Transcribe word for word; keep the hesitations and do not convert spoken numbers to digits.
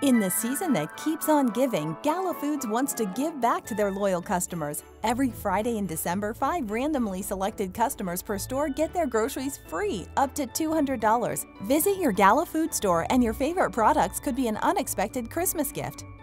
In the season that keeps on giving, Gala Foods wants to give back to their loyal customers. Every Friday in December, five randomly selected customers per store get their groceries free, up to two hundred dollars. Visit your Gala Food store and your favorite products could be an unexpected Christmas gift.